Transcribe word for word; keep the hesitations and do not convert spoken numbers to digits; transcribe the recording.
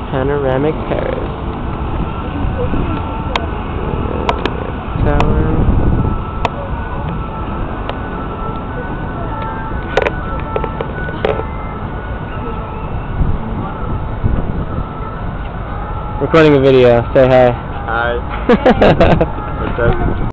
Panoramic Terrace. Tower. Recording a video. Say hi. Hi. What's up?